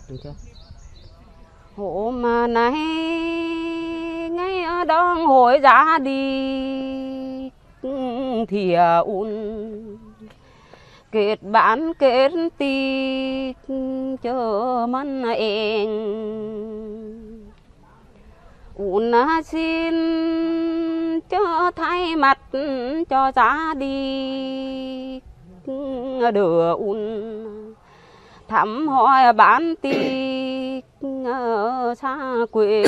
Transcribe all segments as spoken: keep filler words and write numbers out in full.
Được chưa? Hôm nay ngay ở đón hội ra đi thì un kết bạn kết tì chờ mắn em un xin cho thay mặt cho ra đi đưa un thăm hỏi bán tì ở xa quê.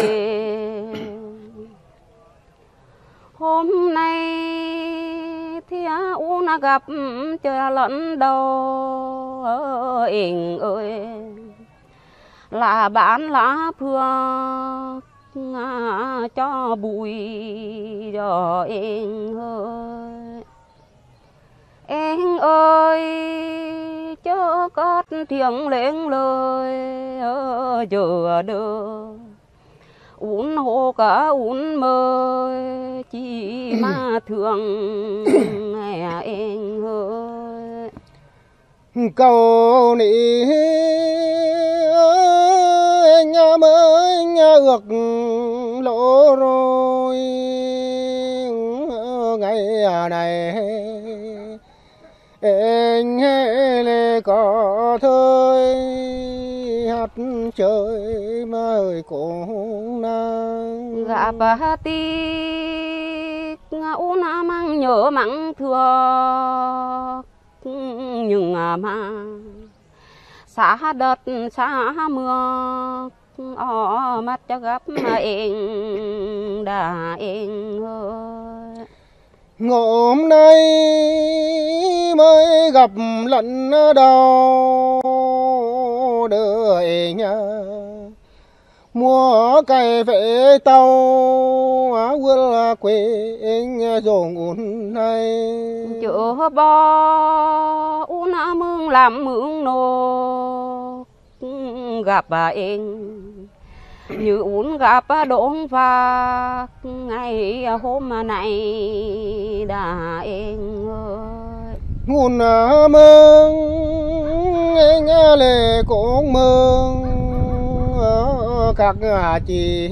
Hôm nay thì un gặp chờ lẫn đâu ình ơi là bán lá phương cho bụi cho em ơi. Em ơi cho cất tiếng lên lời chờ đợi un hồ cả un mơ chỉ mà thương em ơi. Cầu nị anh mới ước lỗ rồi ngày này anh lê có thôi hát chơi mà ơi cũng năng gặp tí u na mang nhớ mắng thương nhưng mà xa đất xa mưa ở mắt cho gặp mà em đã em ơi. hôm nay mới gặp lần đầu đời nhà mua cây về tàu quên quê anh dùng un này chưa bo un mương làm mương nô gặp em như uống gặp đốn và ngày hôm nay đã em ơi. nguồn mương anh lệ cũng mương các chị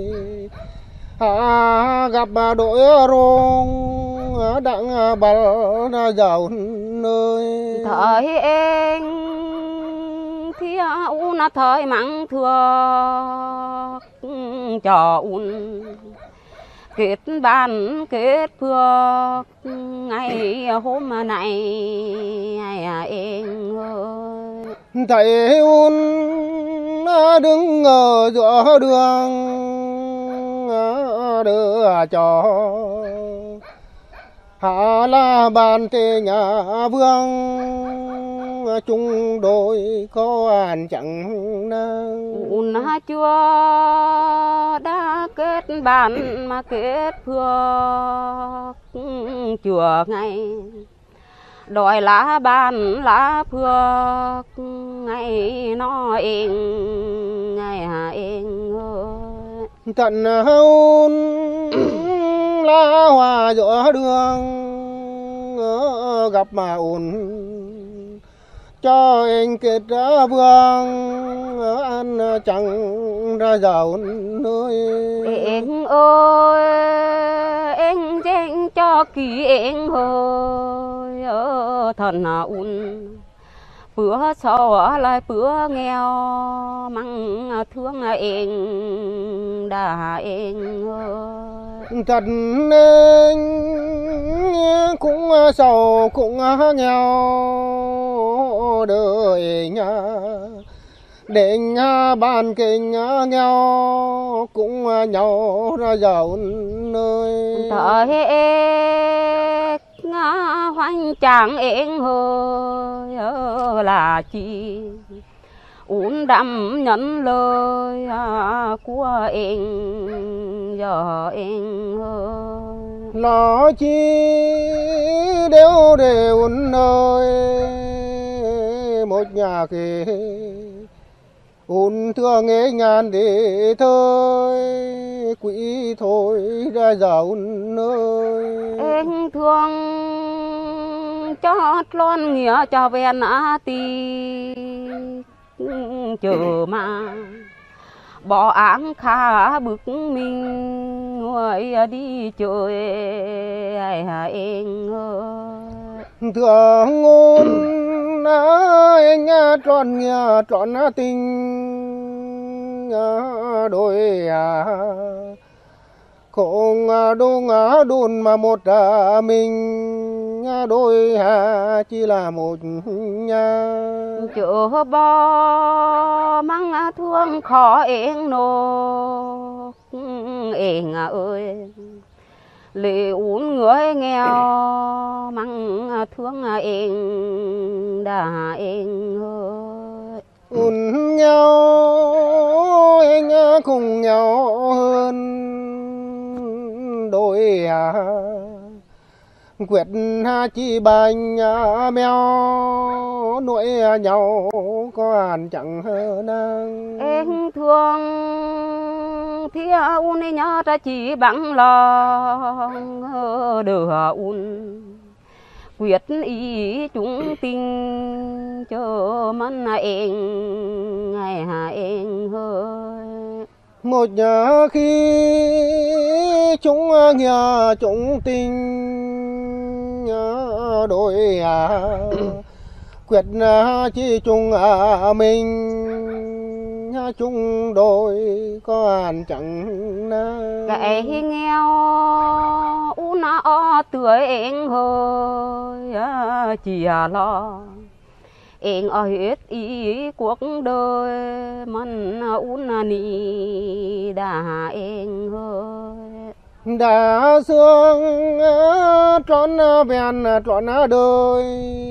gặp đội rong đặng bal giàu nơi thời em thì un thời mắng thưa cho un kết bàn kết phước ngày hôm nay em ơi. thầy un đứng ở giữa đường đưa cho hạ là bàn tề nhà vương chung đôi có an chẳng năng un chưa đã kết bàn mà kết phước chưa ngày đòi lá bàn lá phước ngày nó em ngày em ơi. tận hôn lá hoa giữa đường gặp mà ổn cho anh kết ra vương ăn chẳng ra giàu nơi em ơi em dành cho kỳ em hơi ở thần un bữa sau lại bữa nghèo măng thương em đã em ơi. thật nên cũng sầu cũng nghèo đời nhà định bàn kinh nghèo cũng nhau ra giàu nơi thời em hoành tráng em hơi là chi uống đậm nhận lời của em giờ em ơi. nó chi đều để uốn nơi một nhà kia uốn thương nghe ngàn để thôi quỷ thôi ra giàu nơi em thương cho lon nghĩa cho ven á ti chờ mà bỏ áng khá bực mình người đi chơi ai anh ơi. Thương ngôn anh tròn nhà tròn tình đôi à không đôn đôn mà một mình đôi hà chỉ là một nhà chợ bò mang thương khó em nô em ơi lệ uốn người nghèo mang thương em đã em ơi. uốn nhau anh cùng nhau hơn đôi à quyết chi bánh mèo nuôi nhau có ăn chẳng năng em thương thia un nhớ ta chỉ bằng lòng đưa un quyết ý chúng tình cho mắn em ngày hà em hơi. một nhà khi chúng nhà chúng tình đôi à quyết chỉ chung à mình chung đôi có ăn chẳng na cái nghèo u nó tuổi em hơi chỉ lo em ở hết ý cuộc đời mình uốn ni đã em hơi. đã sương tròn ven tròn đời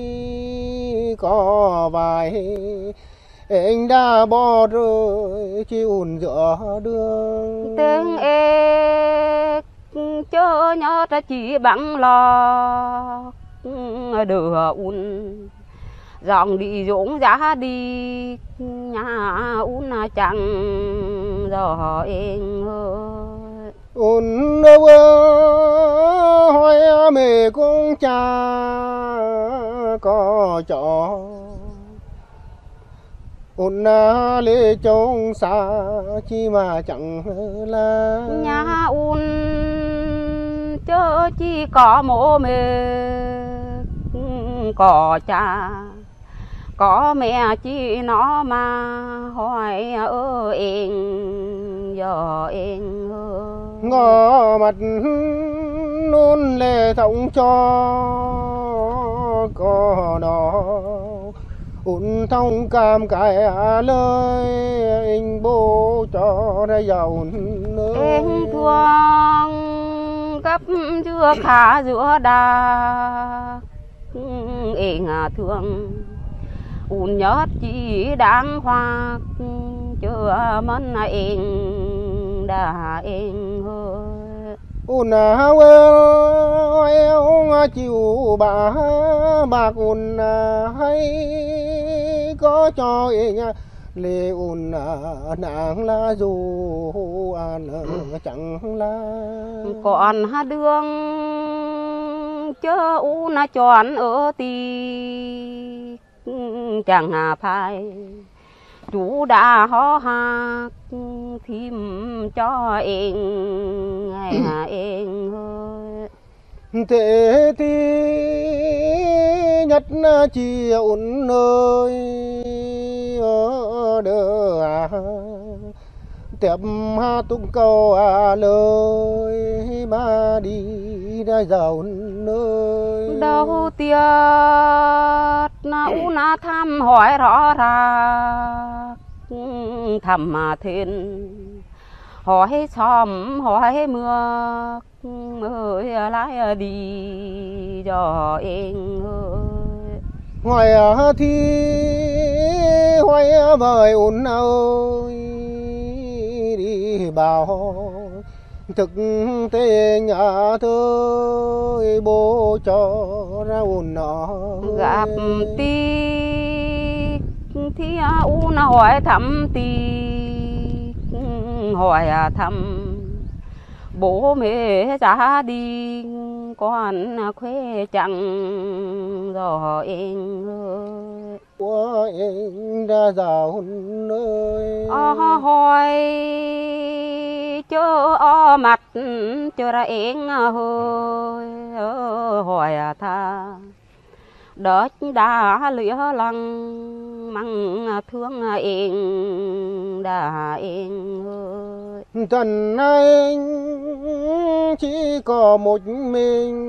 có vài anh đã bỏ rơi chịu giữa đường tiếng em chớ nhớ ta chỉ bằng lo đưa un dòng đi dũng giá đi nhà un chẳng rõ em ơi. un đâu hỏi mẹ cũng cha có cho un lê trông xa chi mà chẳng là nhà un chớ chỉ có mồ mẹ có cha có mẹ chỉ nó mà hỏi ơ em giờ em ơi. ngõ mặt nôn lệ thống cho có đó un thông cam cái lời anh bố cho ra giàu nơi em thương gấp chưa khá giữa đà em thương un nhớ chỉ đáng hoa chưa mến em đã em ơi. un hao eo chịu bà bạc un hay có cho em lê un nàng la dù an chẳng la còn ha đường chớ u na chọn ở ti chẳng hà phai chú đã hó hạc thím cho em ngày hà em ơi. thế thì nhất chỉ un ơi ở đờ à tiếp ha tung câu à lời ba đi ra giàu nơi đầu tiên na u na thăm hỏi rõ ràng thầm mà thiên hỏi xóm hỏi mưa ơi lái đi cho em ơi. ngoài thì hoài vời un ơi đi bảo thực tế nhà thôi bố cho ra un nó gặp tí thì u na hỏi thăm tí hỏi thăm bố mẹ gia đình con khuê chẳng giò em ơi của em đã giàu nơi o hỏi chớ o mặt chớ ra em hơi hỏi tha đất đã lửa lăng măng thương em đã em ơi trần anh chỉ có một mình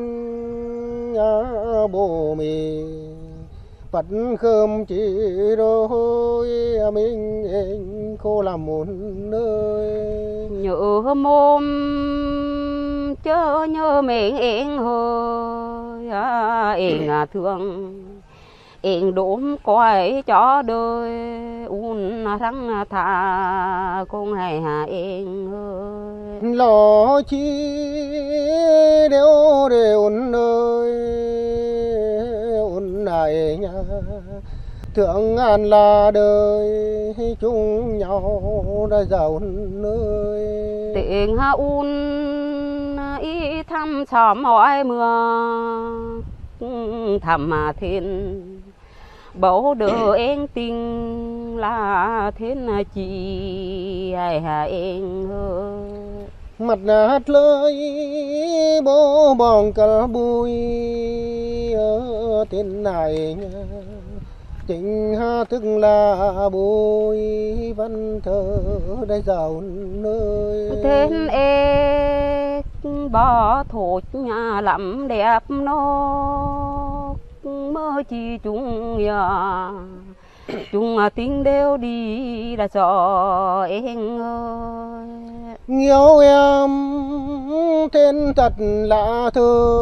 bố mình Phật khơm chỉ đôi mình anh cô làm một nơi nhớ mồm chớ nhớ mình em hơi em thương em đốm coi cho đời un răng thà con hay hà em ơi lo chi đều đều nơi un này nha thượng an là đời chung nhau đã giàu nơi tình ha un ý thăm xóm hỏi mưa thầm mà thiên bố đỡ em tình là thiên chị hay hà em ơi mặt nát lơi bố bòn cả bụi ở tên này nha tình ha thức là bụi văn thơ đã giàu nơi tên em bỏ thốt nhà lắm đẹp nó mơ chi chung ya chung tiếng đều đi là cho em ơi nhiều em tên thật lạ thơ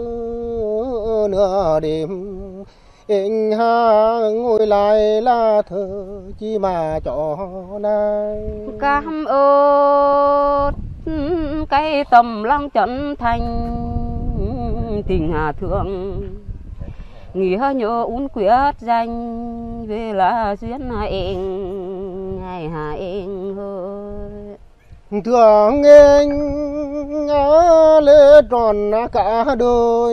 nửa đêm anh ha ngồi lại là thơ chi mà cho nay cảm ơn cái tầm lòng chân thành tình hà thương nghĩa nhớ uốn quyết danh về là duyên em ngày hà em ơi thương anh lễ tròn cả đời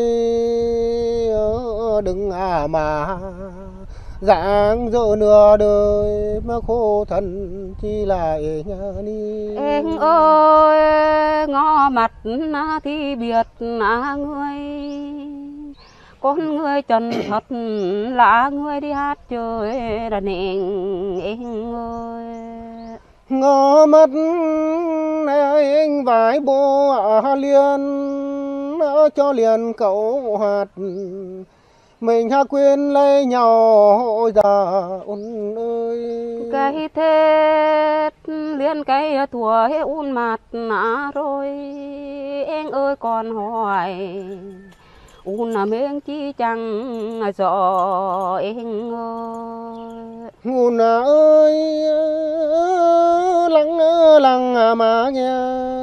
đừng à mà dạng dỡ nửa đời mà khổ thân chi lại nhà ni em ơi ngó mặt thì biết là người con người chân thật là người đi hát chơi đàn em em ơi ngó mắt anh vài bộ à liền cho liền cậu hạt mình ha quên lấy nhau già ôn ơi cái thế liên cái tuổi un mặt nã rồi em ơi còn hỏi un là miếng chi chẳng rõ em ơi un ơi lắng lắng mà nghe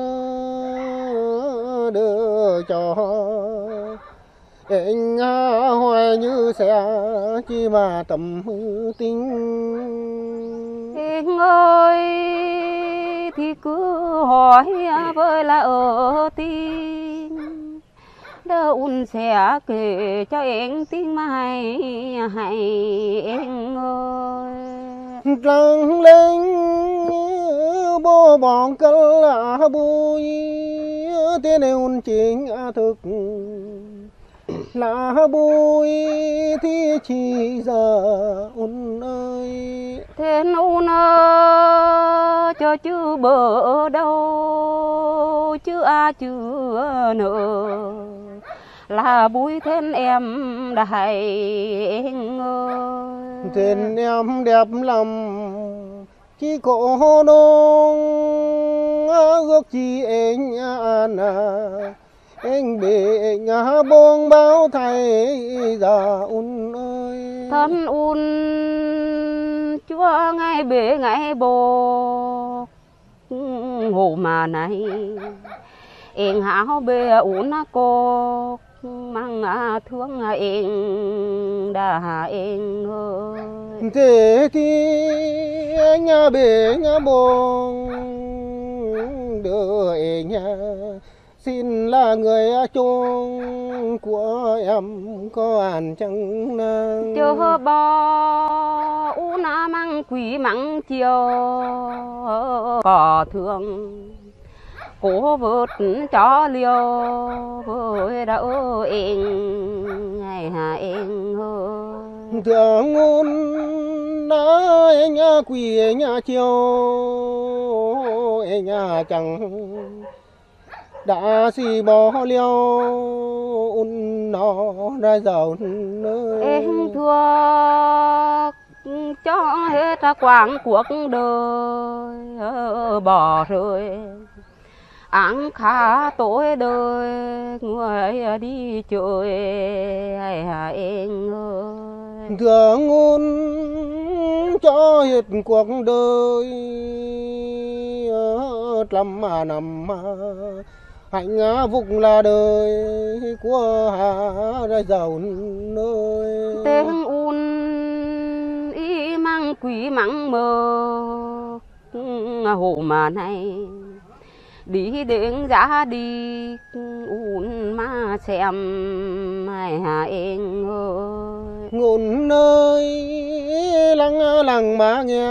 đưa cho anh hoài như sẽ chi mà tầm tính em ơi thì cứ hỏi với là ở tim đỡ un sẽ kể cho em tiếng mai hay em ơi trăng lên bố bọn cỡ là bụi tên un chính thực là bụi thì chỉ giờ un ơi thế un ơi cho chứ bờ đâu chứ a chứ nữa là bụi thêm em đại em ơi tên em đẹp lắm chỉ có đông ước chi anh an anh bị nhà buông báo thầy già un ơi thân un chúa ngay bể ngay bồ hồ mà này em háo bê un cô mang thương em đã em ơi thế thì nhà bể nhà buông đưa em nhà xin là người chung của em có ăn chẳng năng chờ bò u na măng quỷ măng chiều cỏ thường cố vượt cho liều với đã ên ngày hà ên ơi thường ngôn nói nhà quỷ nhà chiều nhà chẳng đã xì bò liêu un nó ra giàu nơi em thua cho hết ra quảng cuộc đời bỏ rơi ăn khá tối đời người đi chơi hay hà em ơi thường ngôn cho hết cuộc đời lắm mà nằm mà hạnh phúc là đời của hà ra giàu nơi tên un y mang quý mắng mơ hồ mà này đi đến giá đi un mà xem hai hà em ơi ngôn nơi lăng lăng mà nghe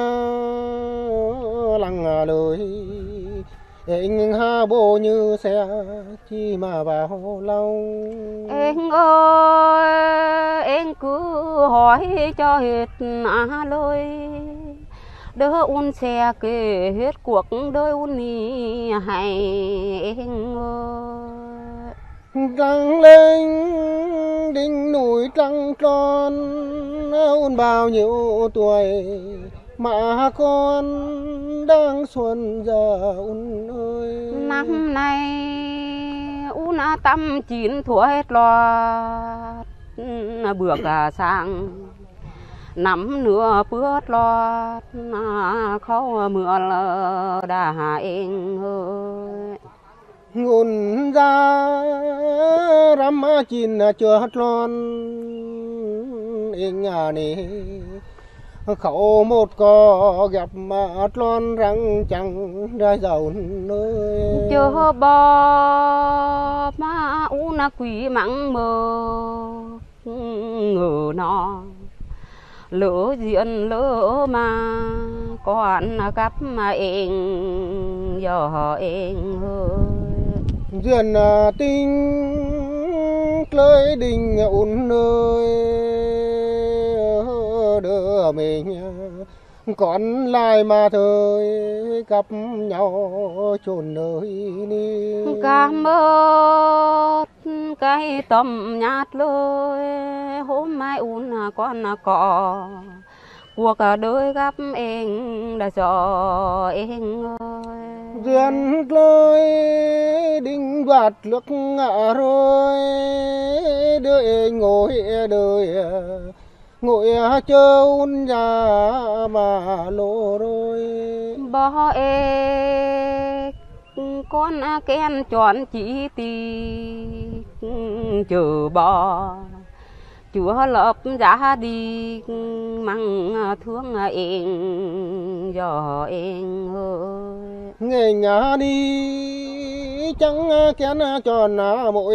lăng lời anh ha bộ như xe chi mà vào lòng em ơi em cứ hỏi cho hết à lôi đỡ un xe kể hết cuộc đời un ni hay em ơi trăng lên đỉnh núi trăng tròn un bao nhiêu tuổi mà con đang xuân giờ un ơi năm nay un tâm chín thua hết loạt bước sang năm nữa bước loạt khâu mưa lờ đà em ơi ngôn ra rắm chín chưa hát lon anh à nè khẩu một có gặp mà lon răng chẳng ra giàu nơi chờ bò mà u na quỷ mắng mơ ngờ nó lỡ diện lỡ mà còn cắp mà em giờ em ơi duyên tình lời đình un nơi đưa mình còn lại mà thời gặp nhau chôn nơi đi cảm ơn cái tâm nhạt lơi hôm mai un con cỏ cuộc đời gặp em đã cho em ơi duyên lối đinh vạt nước ngã rồi đưa em ngồi đời ngồi chờ un nhà mà lô rồi bỏ em con kén chọn chỉ tì chờ bò chúa lập giá đi măng thương em giờ em ơi ngày nhà đi chẳng kén tròn mỗi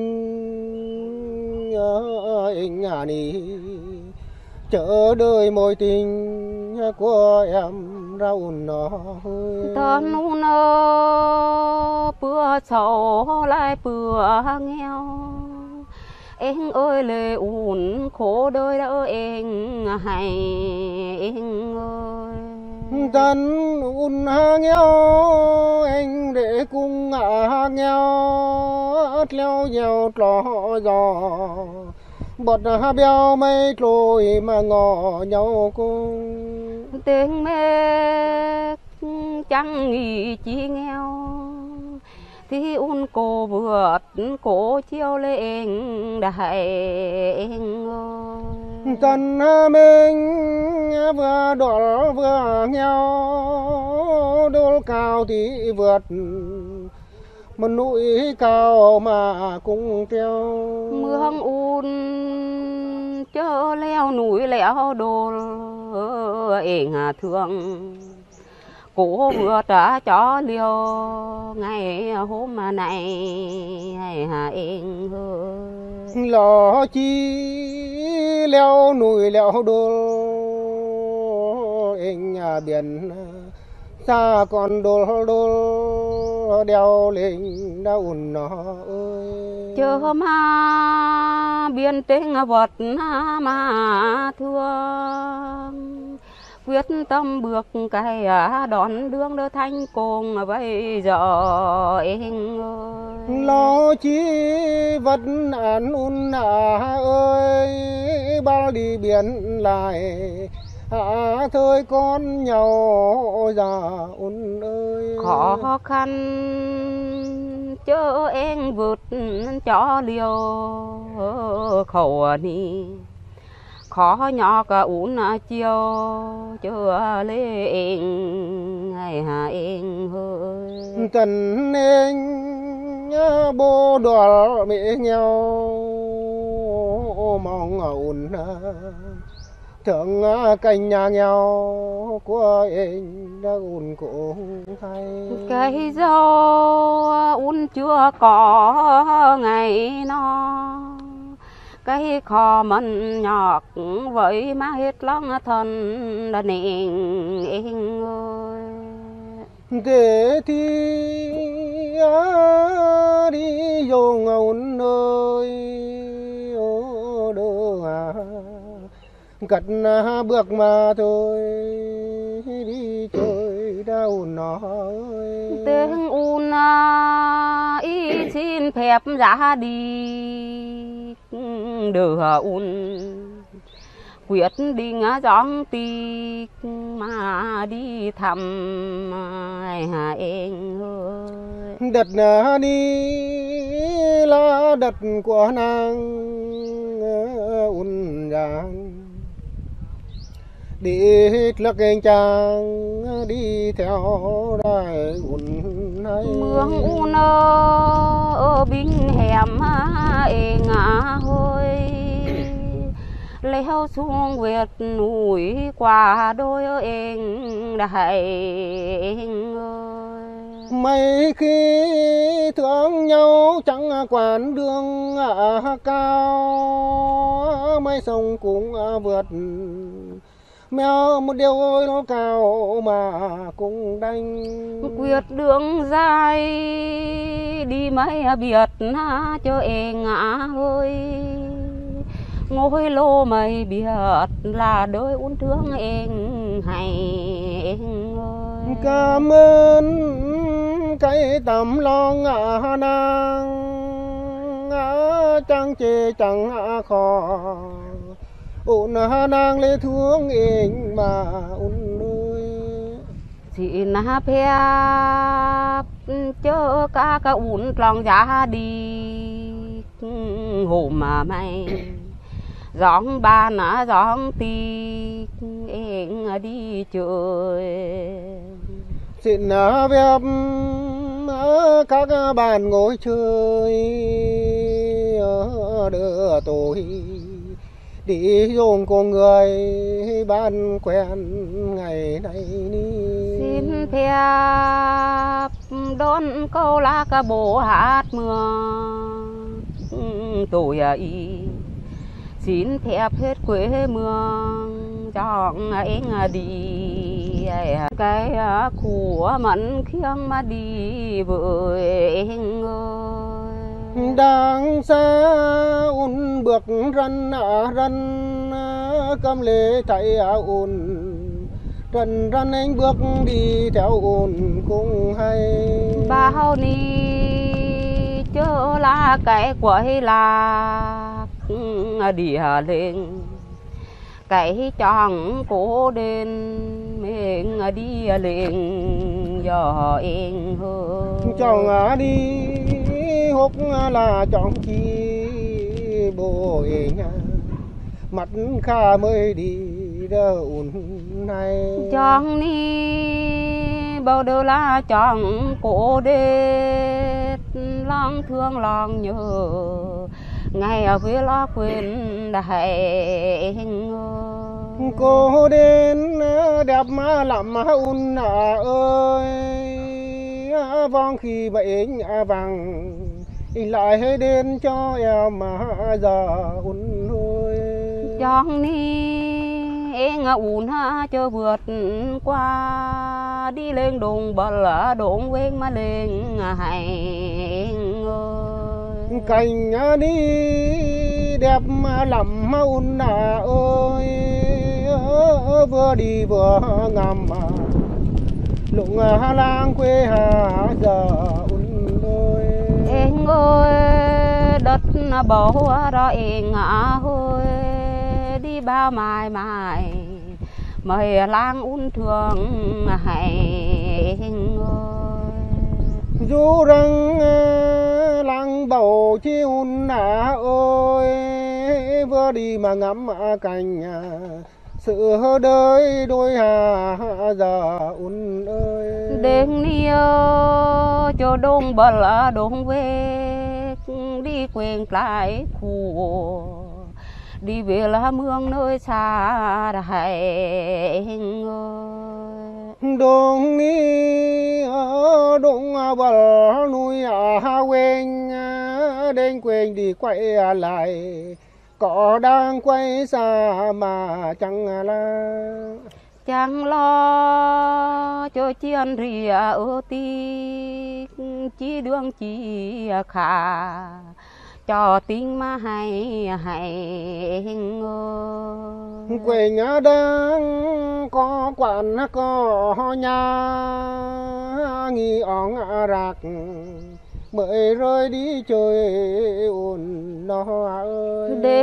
tình anh nhà đi chờ đợi mối tình của em ra un nó tân un ơ bữa sầu lại bữa nghèo em ơi lệ un khổ đời đỡ em hay em ơi tân un nghèo anh để cùng ngả nghèo leo nhau trò giò bọt béo mây trôi mà ngỏ nhau cùng tiếng mẹ chẳng nghĩ chi nghèo thì un cô vượt cổ chiêu lên đại em ơi tân mình vừa đỏ vừa nghèo đô cao thì vượt một núi cao mà cũng treo mương un chớ leo núi leo đồi eng thương Cô vừa trả cho liều ngày hôm nay hay hà em ơi. Lò chi leo núi leo đồi anh à biển xa còn đồi đồi đeo lên đau nó ơi. Chờ mà biển trên vật mà thương quyết tâm bước cái đón đường đỡ thanh cùng bây giờ anh ơi. Lo chi vật an un à ơi bao đi biển lại à thôi con nhau già un ơi. Khó khăn chớ em vượt cho liều khẩu ni khó nhỏ cả uốn chiều chưa lên ngày hà em hơi. Trần nên bố đỏ mẹ nhau mong ổn thượng cành nhà nhau của anh đã ổn cũng hay. Cây dâu uốn chưa có ngày nó cái kho mình nhọt vậy má hết lòng thân đã nền em ơi. Thế thì đi vô ngôn nơi ô đô à cất bước mà thôi đi chơi đâu nó tiếng un ý xin phép ra đi đưa un quyết định gióng tì mà đi thăm hà em ơi. đất đi là đất của nàng un giang đi lắc anh chàng đi theo đại un hay mương un ở binh hẻm em hôi leo xuống Việt núi qua đôi em đại em ơi. mấy khi thương nhau chẳng quản đường cao mấy sông cũng vượt mèo một điều ôi nó cao mà cũng đánh quyết đường dài đi mấy biệt cho em ơi ngôi lô mây biệt là đôi uốn thương em hay em ơi. Cảm ơn cái tấm lòng ngã nàng chẳng chê chẳng khó ôn nàng lê thương em mà ôn nuôi chị na phép chớ cả cả uốn lòng giá đi hồ mà mày gióng ba nã gióng tì em đi chơi xin phép các bạn ngồi chơi đưa tôi đi dùng cùng người bạn quen ngày nay đi. Xin phép đón câu lá ca bồ hát mưa tôi ý xin phép hết quê mương chọn em đi cái của mẫn khiêng mà đi với em ơi. Đang xa un bước răn à răn cầm lê chạy à un răn răn anh bước đi theo un cũng hay bao ni chớ là cái quậy là đi lên cái chọn cố đến mình đi lên giờ em hơn chọn à đi hút là chọn chi bồ nha mặt kha mới đi đâu un này chọn đi bao đứa là chọn cố đến lòng thương lòng nhớ ngày ở với lo quên đại cô đến đẹp mà lắm un à ơi vong khi bệnh vàng lại đến cho em mà giờ un ơi chong ni em un ha cho vượt qua đi lên đồn bờ lỡ đồn quên mà lên hành ơi cành đi đẹp mà lắm un à ơi vừa đi vừa ngắm lụng hà lang quê hà giờ un ơi em ơi đất bầu ra em ơi đi bao mài mài mời lang un thường hay du răng lang bầu chi un à ơi vừa đi mà ngắm cành sự đời đôi hà giờ un ơi đêm nia cho đông bờ là đông về đi quên lại khu đi về là mương nơi xa đại đông ni đông bờ núi hà quên đến quên đi quay lại có đang quay xa mà chẳng là chẳng lo cho chiên rìa ở tí chỉ đường chỉ khả cho tiếng mà hay hay quê nhà đang có quán có nhà nghi óng rạc mới rơi đi chơi ồn nó ơi để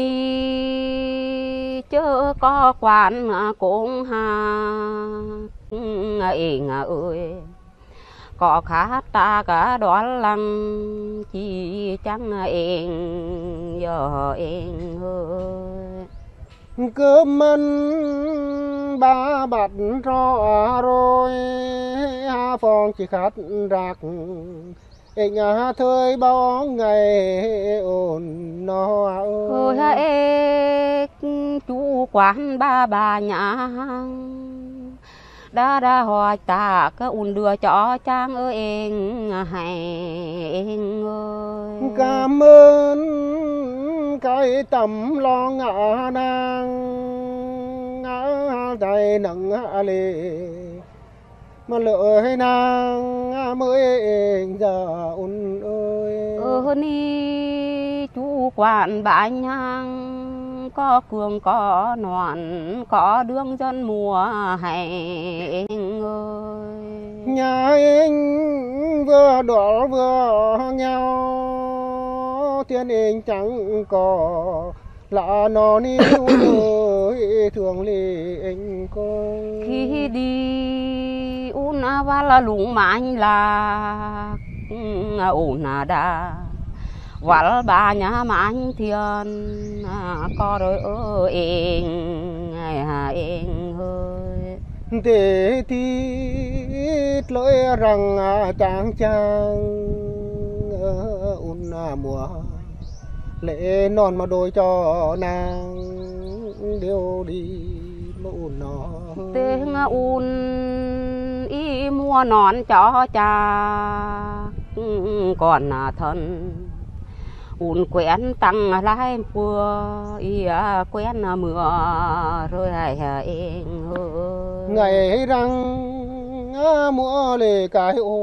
ngani chớ có quán cũng hà ing ơi có khá ta cả đoán lăng chỉ chẳng ing giờ ing ơi cơm ăn ba bát rõ rồi hà phong chỉ khát rạc nhà thời bao ngày ồn nó ơi ha ê chú quán ba bà nhà đã ra hoa ta cái un đưa cho trang ơi em hay em ơi cảm ơn cái tấm lo ngã nàng ngã tay nặng lệ mà lợi nàng mới giờ un ơi ơ ni chú quản bà nhang có cường có noạn có đường dân mùa hay ơi nhà anh vừa đỏ vừa nhau thiên anh chẳng có là nó ni ơi thường lì anh coi khi đi un va là lùng mà anh là ổn à đã vặt ba nhà mà anh thiên có rồi ơ em em ơi để tít lỗi rằng chàng chàng un mùa lệ non mà đôi cho nàng đều đi mà un nó tiếng un y mua nón cho cha còn thân un quen tăng lái mưa y quen mưa rồi hay em ơi ngày răng mua lề cái ô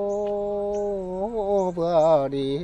vừa đi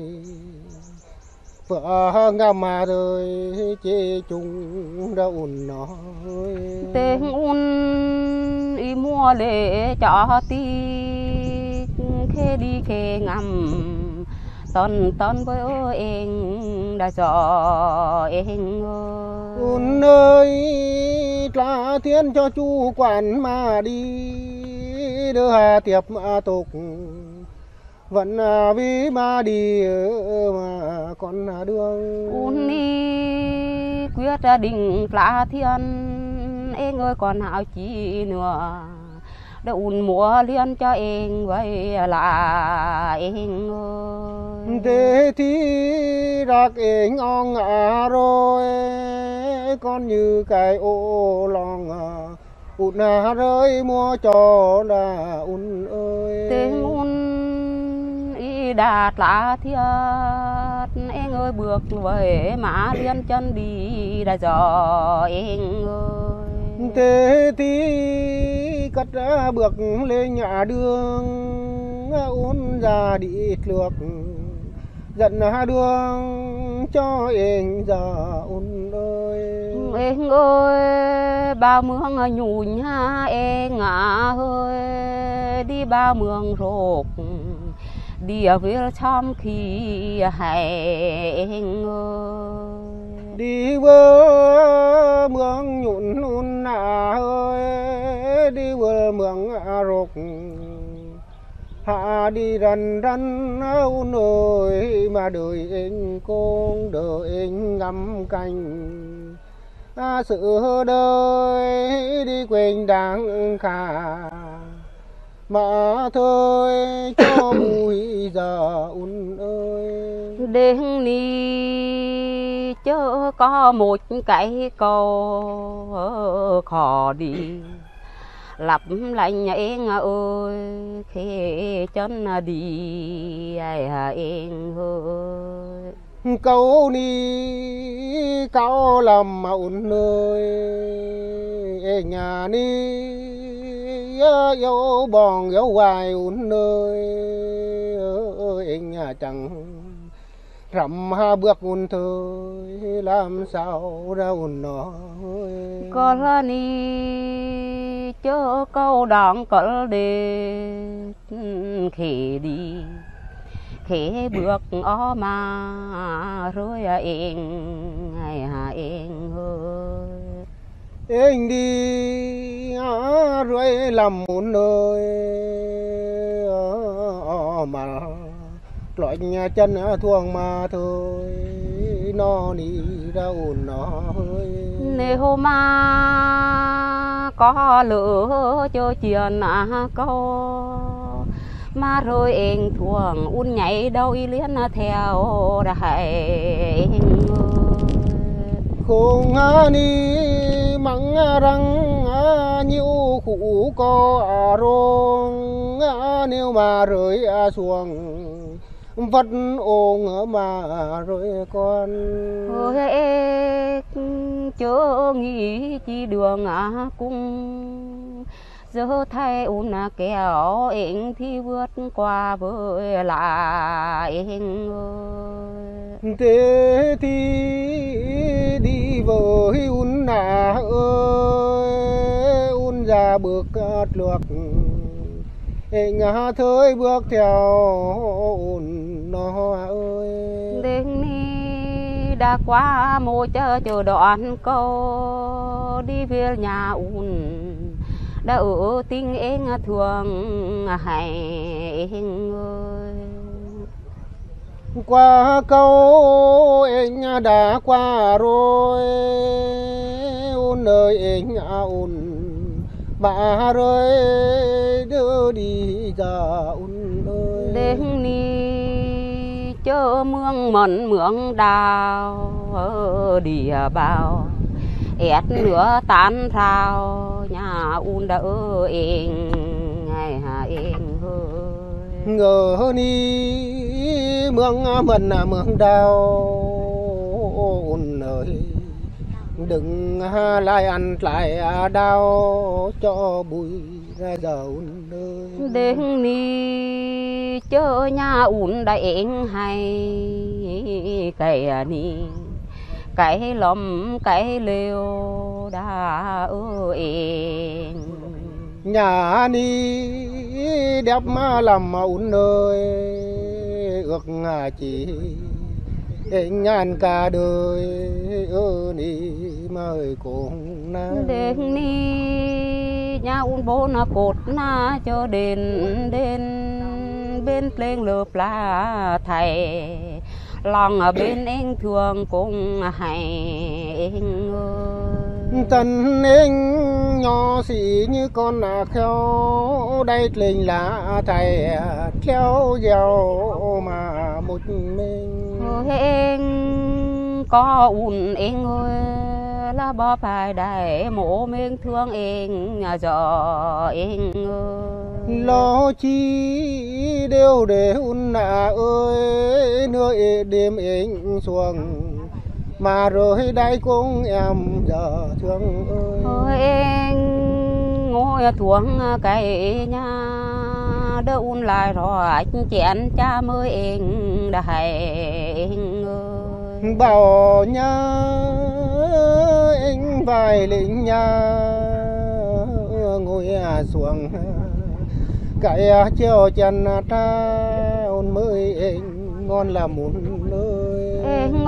vừa ngắm mà rồi chế chung đã un nó tiếng un y mua lề cho tí khê đi khê ngắm tân tân với ơi em đã cho em ơi un ơi là thiên cho chú quản mà đi đưa hà tiệp mà tục vẫn vì mà đi mà còn đường un đi quyết định là thiên em ơi còn hảo chi nữa đã un múa liên cho em vậy là em ơi thế thì rạc em ngon ngã rồi con như cái ô lòng út na rơi mua cho là út ơi tiếng út y đạt lá thiết em ơi bước về mã liên chân đi đã dò em ơi thế thì cất bước lên nhà đường út ra đi lược dẫn đường cho em giờ út ơi em ơi ba mương nhùn nha em ngã ơi đi ba mương rột đi ở phía trong khi hay em ơi đi bờ mương nhùn nhùn nà ơi đi bờ mương rột hạ đi rần rần út ơi mà đời anh con đời anh ngắm canh à, sự đời đi quên đáng khả mà thôi cho bùi giờ út ơi đến ni chớ có một cái câu khó đi lặp lạnh em ơi khi chân đi ai à em ơi câu ni câu làm mà út ơi nhà ni yêu bòn yêu hoài út ơi anh nhà chẳng rằm ha bước út thôi làm sao ra út nói con là ni chớ câu đón cỡ để khi đi khi bước ó mà rồi em ai à em ơi anh đi rồi làm út ơi mà loại nhà chân thuồng mà thôi nó đi ra út nó ơi nếu mà có lửa cho chuyện à câu mà rồi em thuồng un nhảy đâu y liên theo đại không ni mắng răng nhiều khủ có rong nếu mà rơi xuống vất ôm mà rồi con ôi em chớ nghĩ chi đường à cung giờ thay ôn kéo em thì vượt qua với lại em ơi thế thì đi với ôn nà ơi ôn ra bước lược ngã thơi bước theo ôn nó ơi đến ni đã qua một chờ chờ đoạn câu đi về nhà ôn đã ở tình em thường hay em ơi qua câu anh đã qua rồi ôn ơi anh ôn bà rơi đưa đi giờ ôn ơi đến ni chớ mương mận mương đào địa bao ét nữa tan rào nhà ôn đã ở em ngày hà em ơi ngờ ni mương mận mương đào ôn ơi đừng lại ăn lại đau cho bụi ra dầu nơi đến ni chớ nhà ún đã em hay cái ni cái lom cái liều đã ở em nhà ni đẹp mà làm mà ún nơi ước chỉ anh ngàn cả đời ơ ni mời cùng na đến ni nhà ún bốn cột na cho đến đến bên lên lợp lá thầy lòng ở bên anh thường cũng hay anh ơi tần anh nhỏ xỉ như con là khéo đây lên lá thầy khéo giàu mà một mình ôi anh có ún anh ơi là bỏ phải đại mộ mình thương em gió em ơi lo chi đều để un nà ơi nơi đêm em xuồng mà rồi đây cũng em giờ thương ơi ôi em ngồi thuồng cái nhà đỡ un lại rồi chén cha mới em đại em ơi bảo nhá anh vài lính nhà ngồi xuống cái chiều chân ta ôn mới anh ngon là muốn ơi em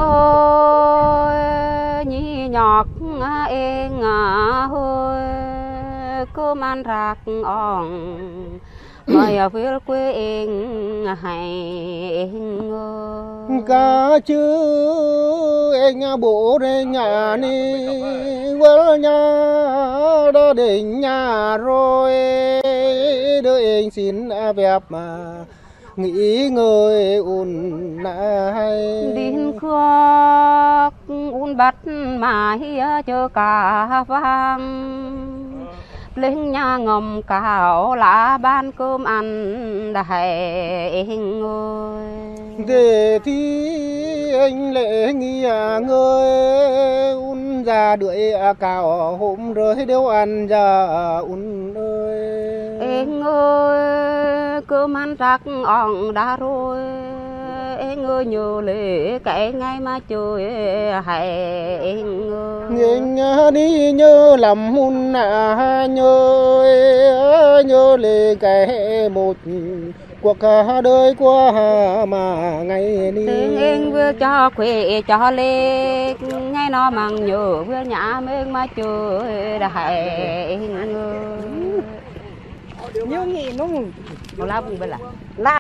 ơi nhí nhọc em ơi cơm ăn rạc ỏng mời ở phía quê em hay em ơi cả chứ anh bố đây nhà ni vợ nhà đó đến nhà rồi đợi anh xin phép mà nghỉ ngơi un này đến khóc un bắt mà hia chờ cả vang lên nhà ngầm cào lá ban cơm ăn đại anh ơi để thì anh lệ nghỉ ngơi un ra đuổi cào hôm rồi đều ăn ra un ơi anh ơi cơm ăn rắc ỏng đã rồi anh ơi nhớ lệ cái ngày mà chơi hay anh ơi anh đi nhớ làm hun à nhớ nhớ lệ cái một cuộc đời qua mà ngày đi tiếng anh vừa cho khỏe cho lệ ngày nó măng nhớ vừa nhã mình mà chơi đại anh ơi nhiều nghỉ nung lá vùng bên là